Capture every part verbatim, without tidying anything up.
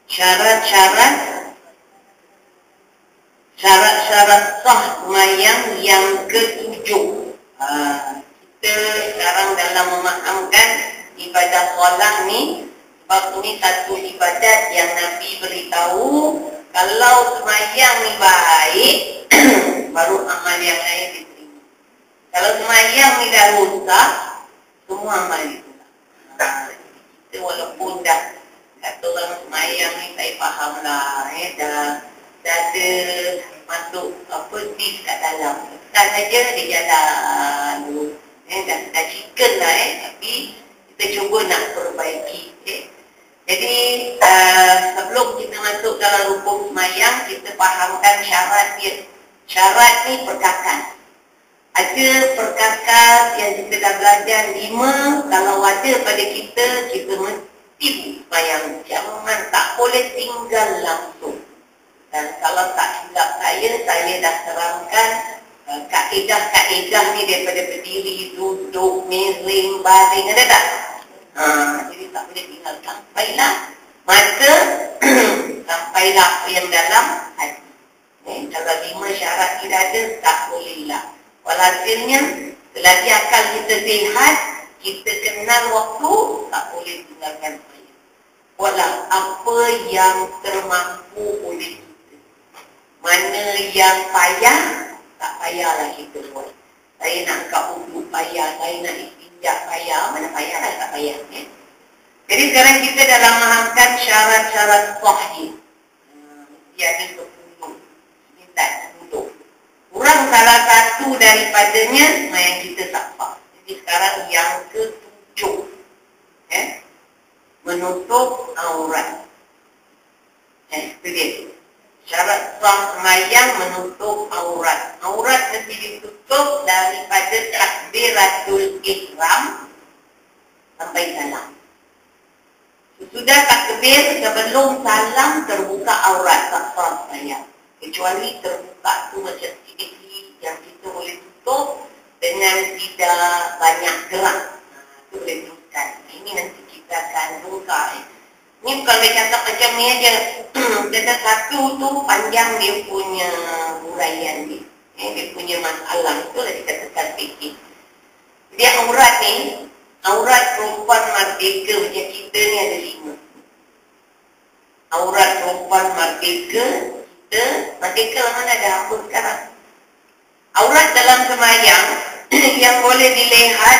syarat-syarat syarat-syarat sah sembahyang yang ketujuh. Ha, kita sekarang dalam memahamkan ibadah solat ni, sebab ini satu ibadat yang Nabi beritahu kalau sembahyang ni baik baru amal yang lain diterima. Kalau sembahyang ni dah rosak, semua amal ditolak. Ha, kita walaupun dah kata orang sembahyang ni saya faham lah, eh, dah, dah ada masuk apa dis kat dalam. Tekan saja dia jalan dulu. Eh, dah, dah chicken lah eh, tapi kita cuba nak perbaiki. Eh. Jadi uh, sebelum kita masuk dalam rukun sembahyang, kita fahamkan syarat dia. Syarat ni perkakas. Ada perkakas yang kita dah belajar lima. Kalau ada pada kita, kita mesti sembahyang. Jangan, tak boleh tinggal langsung. Dan kalau tak silap saya, saya dah terangkan uh, kaedah-kaedah ni daripada berdiri, duduk, miring, baring, ada tak? Ha, jadi tak boleh tinggal. Sampailah maka sampailah yang dalam hati. Eh, kalau lima syarat tidak ada, tak bolehlah. Walhasilnya, selagi akal kita sihat, kita kenal waktu, tak boleh tinggalkan saya. Walau apa yang termampu oleh kita. Mana yang payah, tak payahlah kita buat. Saya nak angkat uduk payah, saya nak istinjak payah, mana payah lah, tak payah. Eh? Jadi sekarang kita dalam memahamkan syarat-syarat sahih. Hmm, dia ada sepuluh. Minta sepuluh. Kurang salah satu daripadanya, yang kita tak faham. Jadi sekarang yang ketujuh. Eh? Menutup aurat. Eh, itu dia. Syarat sah sembahyang menutup aurat. Aurat mesti ditutup daripada takbiratul ihram sampai salam. Sudah takbir, sebelum salam terbuka aurat, tak sah sembahyang. Kecuali terbuka tu macam sedikit yang kita boleh tutup dengan tidak banyak gerak. Nah, itu boleh teruskan. Ini nanti kita akan buka. Eh. Ini bukan dia cakap macam ni aja. Kata satu tu panjang dia punya huraian dia. Eh, dia punya masalah. Itulah dikatakan fikir. Dia aurat ni, aurat perempuan merdeka macam kita ni ada lima. Aurat perempuan merdeka, kita, merdeka mana ada hamba sekarang. Aurat dalam sembahyang yang boleh dilihat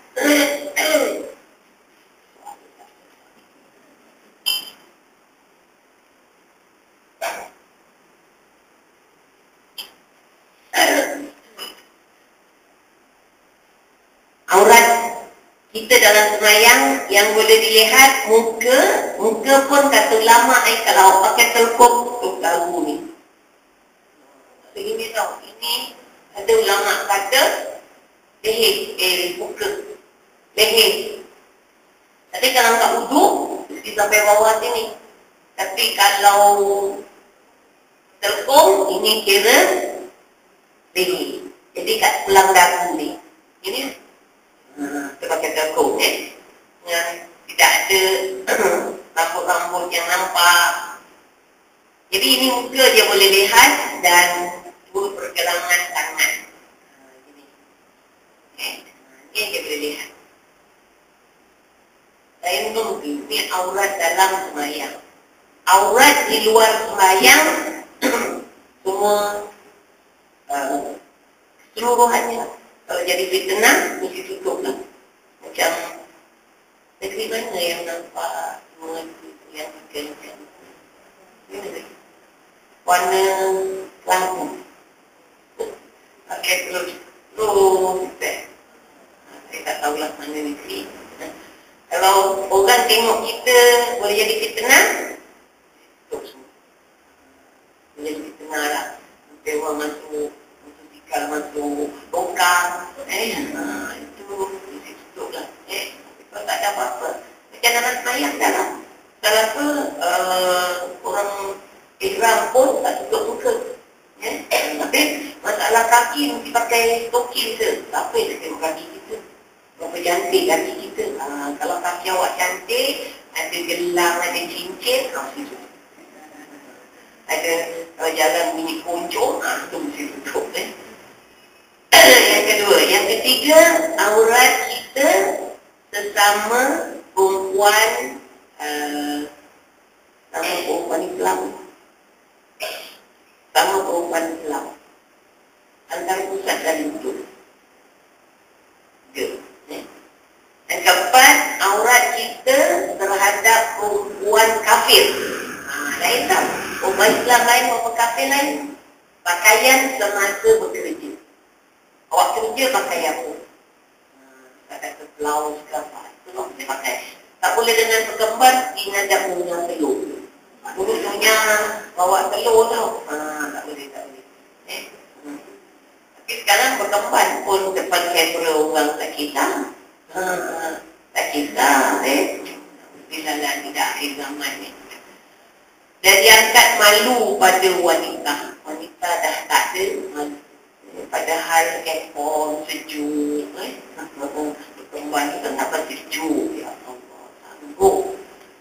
aurat kita dalam sembahyang yang boleh dilihat muka, muka pun kata ulama eh, kalau pakai teleskop tu lagu ni. Begini tau, ini ada ulama kata leher, eh muka, leher. Tapi kalau tak uduk, mesti sampai bawah sini. Tapi kalau teleskop, ini kira leher. Jadi kat tulang dagu ni. Ini kita pakai teleskop eh. Yang tidak ada rambut-rambut yang nampak. Jadi ini muka dia boleh lihat dan seluruh pergelangan tangan. Ini eh, ini dia boleh lihat. Saya menunggu ini aurat dalam sembahyang. Aurat di luar sembahyang semua uh, keseluruhannya. Kalau jadi fitnah, mesti tutup lah. Macam negeri mana yang nampak semua itu yang dikenakan. Ini warna lampu. Pakai terus terus. Saya tak tahulah mana negeri. Kalau orang tengok kita boleh jadi fitnah, tutup semua. Boleh jadi fitnah lah. Nanti orang masuk, motosikal masuk, longkang. Eh, ha, itu mesti tutup lah. Eh, kalau tak ada apa-apa. Macam dalam sembahyang dah lah. Kalau apa, uh, orang ihram pun tak tutup muka. Eh, tapi masalah kaki mesti pakai tokin ke. Apa yang tengok kaki kita? Berapa cantik kaki kita. Ha, kalau kaki awak cantik, ada gelang, ada cincin, ha, mesti tutup. Ada kalau jalan bunyi kuncung, ah, itu mesti tutup. Eh. Yang kedua, yang ketiga, aurat kita sesama perempuan uh, sama perempuan Islam, sama perempuan Islam antara pusat dan lutut. Dan keempat, aurat kita terhadap perempuan kafir. Ha, lain tak? Perempuan Islam lain, perempuan kafir lain. Pakaian semasa bekerja. Awak kerja pakai apa? Tak kata blouse ke apa. Itu tak boleh pakai. Tak boleh dengan berkembar, inajak punya telur. Dulu punya bawa telur tau. Ha, tak boleh, tak boleh. Eh? Hmm. Tapi sekarang berkembar pun depan kamera orang tak kita. Ha, tak kita. Eh? Bila lah tidak akhir zaman ni. Dan diangkat malu pada wanita. Wanita dah tak ada malu. Padahal handphone sejuk, eh? Perempuan kita tak sejuk, ya Allah, sanggup.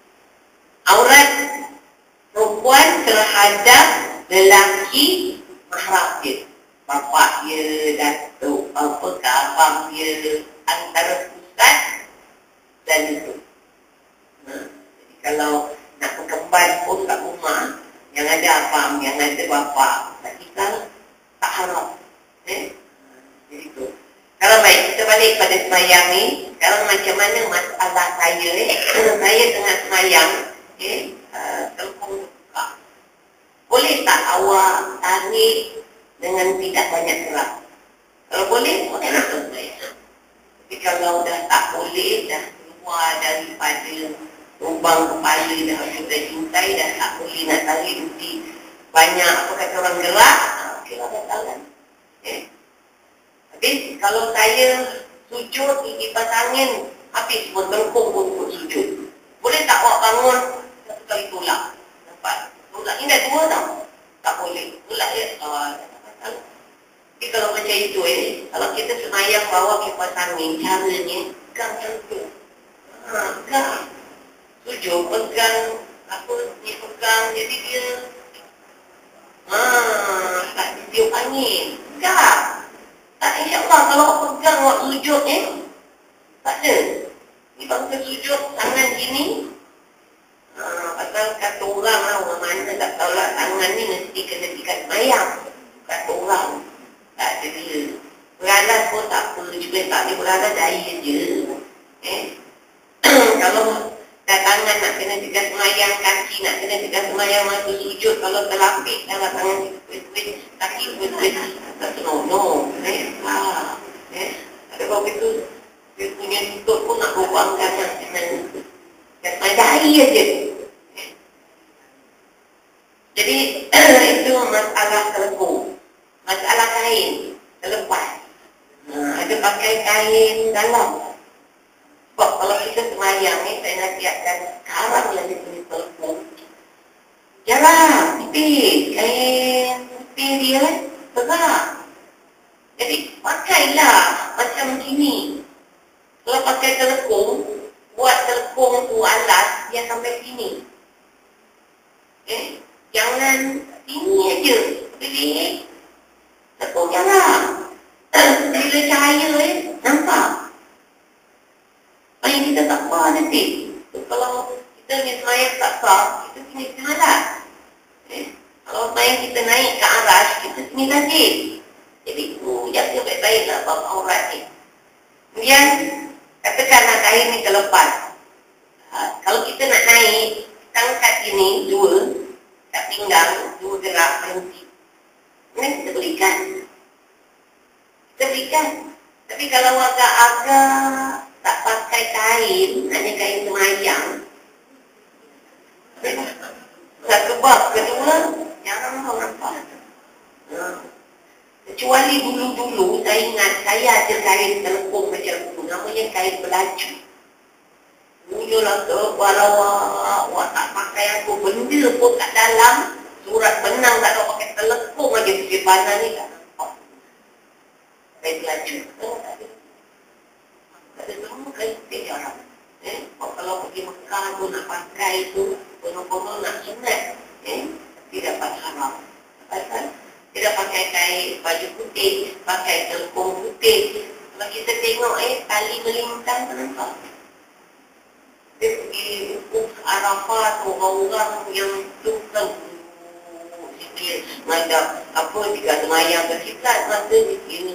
Aurat perempuan terhadap lelaki mahram dia, bapak dia, datuk, apa ke abang dia, antara pusat dan itu. Nah, jadi kalau nak berkemban pun kat rumah, yang ada abang, yang ada bapak, tak kita tak harap. Eh? Jadi tu. Kalau baik, kita balik pada semayang ni. Sekarang macam mana masalah saya eh? Saya tengah semayang, eh? Uh, telefon buka. Boleh tak awak tarik dengan tidak banyak gerak? Kalau boleh, boleh nak semayang. Tapi kalau dah tak boleh, dah keluar daripada lubang kepala, dah sudah cintai, dah tak boleh nak tarik, mesti banyak apa kata orang gerak, okey lah, batalkan. Eh? Habis kalau saya sujud di kipas angin, habis pun terkung pun untuk sujud. Boleh tak awak bangun satu kali tolak? Nampak? Tolak ni dah dua tau. Tak boleh. Tolak dia. Oh, tapi kalau macam itu eh, kalau kita semayang bawa kipas angin, caranya pegang tentu. Ha, pegang. Sujud, pegang. Apa ni pegang. Jadi dia Haa, tak tiup angin. Pegang. Tak, insyaAllah kalau pegang awak sujud eh, tak ada. Ni bangsa sujud, tangan gini. Haa, pasal kata orang lah, orang mana tak tahulah tangan ni mesti kena ikat mayang. Kata orang. Tak ada dia. Beralas pun tak apa juga, tak ada beralas daya je. Eh, kalau dan tangan nak kena tegas semayang, kaki nak kena tegas semayang, masa sujud kalau terlapik dalam tangan kuih-kuih, kaki kuih-kuih, tak senonoh, eh, ah, eh, ada bahawa itu, dia punya lutut pun nak berubahkan dengan dan madai aja. Eh. Jadi, itu masalah telekung, masalah kain, terlepas, nah, ada pakai kain dalam. Sebab kalau kita semayang ni, saya nasihatkan sekarang yang dia punya telefon. Jarang, tipis, kain tipis dia kan, tegak. Jadi, pakailah macam gini. Kalau pakai telekung, buat telekung tu alas, dia sampai sini. Eh, jangan sini aja. Pilih, telekung jarang. Bila cahaya eh, nampak. Yang kita tak faham nanti. Kalau kita ni semayang tak sah, kita sini semayang. Eh? Kalau semayang kita naik ke aras, kita sini lagi. Jadi itu jaga baik-baiklah bab aurat ni. Kemudian, katakanlah kain ni terlepas. Ha, kalau kita nak naik, kita angkat ini, dua, kat pinggang, dua gerak, berhenti. Kemudian kita berikan. Kita berikan. Tapi kalau agak-agak tak pakai kain, hanya kain semayang. Tak kebab kedua, jarang orang nampak. Nah, kecuali dulu-dulu, saya ingat, saya ada kain telekung macam itu, namanya kain belaju. Dulu lah ke, walau awak tak pakai apa, benda pun kat dalam, surat benang tak ada pakai telekung aja, di mana ni tak nampak. Kain belaju, tak ada. Ada semua kain putih jarang. Eh, kalau pergi Mekah tu nak pakai tu, penuh-penuh nak sunat. Eh, tapi dapat pakai telekung putih. Kalau kita tengok eh tali melintang tu nampak. Dia pergi ukuf Arafah tu orang-orang yang tu kan sikit menghadap apa jika semayang ke kiblat masa di sini.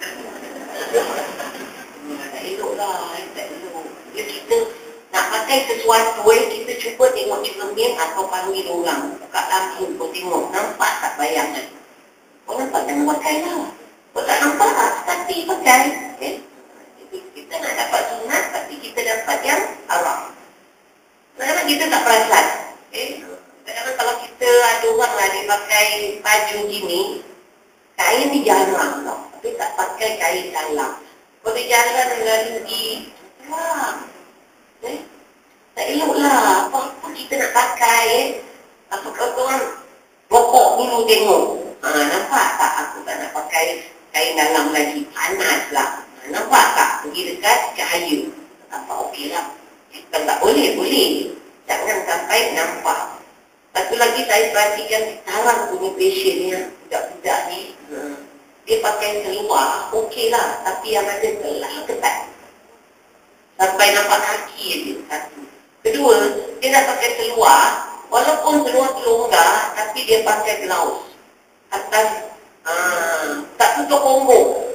Tak elok lah, tak elok. Dia kita nak pakai sesuatu eh, kita cuba tengok cermin atau panggil orang. Buka lampu pun tengok, nampak tak bayangan. Kau nampak jangan pakai lah. Kau tak nampak tak, tapi pakai. Eh? Jadi kita nak dapat sunat, tapi kita dapat yang haram. Kadang-kadang kita tak perasan. Eh? Kadang-kadang kalau kita ada orang lah dia pakai baju gini, kain ni jarang tau. Tapi tak pakai kain dalam. Kalau dia jalan lalu di wah, eh? Tak elok lah. Apa-apa kita nak pakai eh? Apa kata orang rokok dulu tengok. Ha, nampak tak aku tak nak pakai kain dalam lagi, panas lah. Ha, nampak tak pergi dekat cahaya. Nampak okey lah. Kita tak boleh, boleh. Jangan sampai nampak. Satu lagi saya perhatikan sekarang punya passion ya, budak-budak ni. Ha, dia pakai seluar, okey lah. Tapi yang ada terlalu ketat. Sampai nampak kaki je satu. Kedua, dia dah pakai seluar. Walaupun seluar tu longgar, tapi dia pakai blouse. Atas, aa, tak tutup punggung.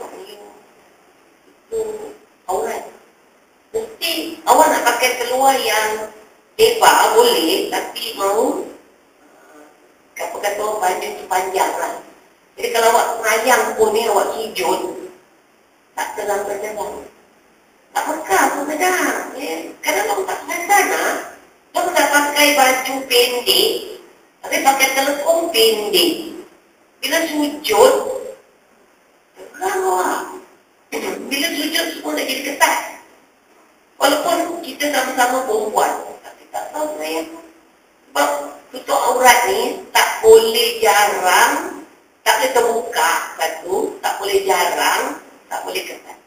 Itu aurat. Mesti awak nak pakai seluar yang lebar, boleh. Tapi mau, apa kata orang baju tu panjang lah. Jadi kalau awak semayang pun ni, awak hijau, tak terlalu jalan. Tak pekal pun sedang. Eh, kadang orang tak sedang lah. Orang dah pakai baju pendek, tapi pakai telekung pendek. Bila sujud, terang lah. Bila sujud semua nak jadi ketat. Walaupun kita sama-sama perempuan, tapi tak tahu saya. Sebab tutup aurat ni tak boleh jarang, tak boleh terbuka satu, tak boleh jarang, tak boleh ketat.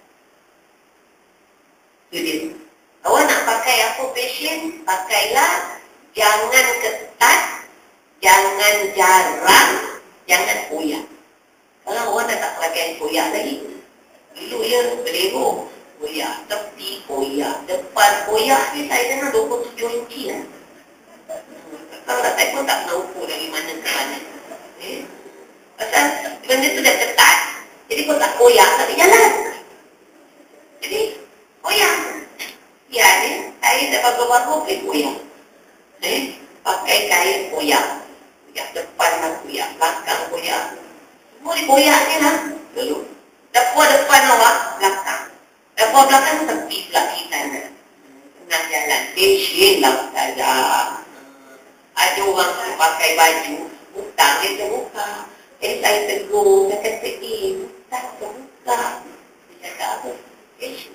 Itu dia. Awak nak pakai apa passion, pakailah. Jangan ketat, jangan jarang, jangan koyak. Kalau orang dah tak pakai koyak lagi, dulu ya belero koyak, tepi koyak, depan koyak ni saya dengar dua puluh tujuh inci lah. Kalau tak, saya pun tak pernah ukur dari mana ke mana. Eh? Pasal benda tu dah ketat, jadi kau tak koyak, tak boleh jalan. Jadi koyak. Ya ni, saya dah baru-baru pergi koyak. Eh? Pakai kain koyak. Koyak depan lah koyak, belakang koyak. Semua dikoyak ni lah dulu. Dapur depan awak, belakang. Dapur belakang tepi pula kita. Tengah jalan, passion lah saja. Ada orang tu pakai baju, hutang dia terbuka. Eh saya tegur, dia kata, eh hutang terbuka. Dia cakap apa? Passion.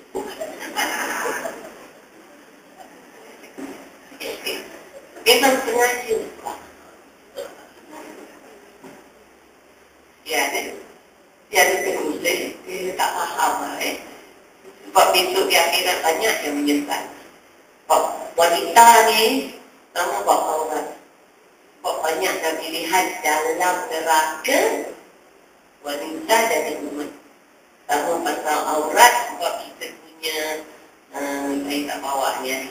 Memang sengaja buka. Ya kan? Dia ada terus eh? Dia tak faham lah eh. Sebab besok di akhirat banyak yang menyesal. Sebab wanita ni sama buat aurat. Sebab banyak yang dilihat dalam neraka wanita dan umat. Sama pasal aurat sebab kita punya uh, saya tak bawa ni eh.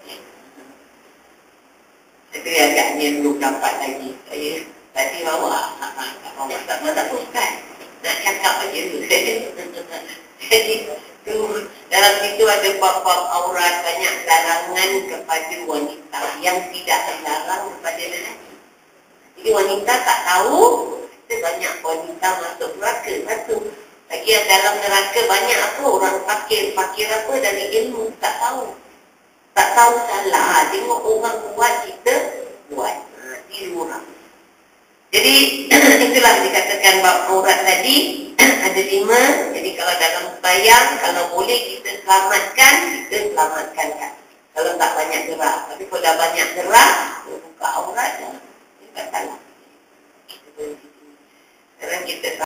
Saya agaknya belum dapat lagi. Saya tadi bawa, tak bawa. Tak apa, tak pusat. Nak cakap aja tu. Jadi, tu, dalam situ ada bab-bab aurat, banyak larangan kepada wanita yang tidak terlarang kepada lelaki. Jadi wanita tak tahu, kita banyak wanita masuk neraka. Satu. Lagi yang dalam neraka banyak apa? Orang fakir. Fakir apa? Dari ilmu. Tak tahu. Tak tahu salah. Tengok orang buat, kita buat. Ha, tiru orang. Jadi, itulah dikatakan bab aurat tadi. Ada lima. Jadi, kalau dalam sembahyang, kalau boleh kita selamatkan, kita selamatkan kan. Kalau tak banyak gerak. Tapi kalau dah banyak gerak, kita buka aurat, kita tak salah. Sekarang kita